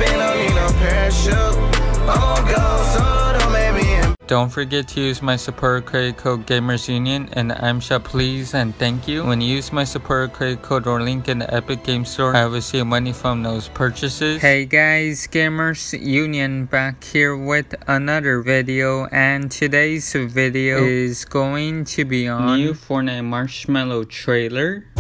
jumping, don't need no parachute. I'm go, so don't make me in. Don't forget to use my support credit code GamersUnion and IMShop, please and thank you. When you use my support credit code or link in the Epic Game Store, I will receive money from those purchases. Hey guys, Gamers Union back here with another video, and today's video is going to be on new Fortnite Marshmello trailer.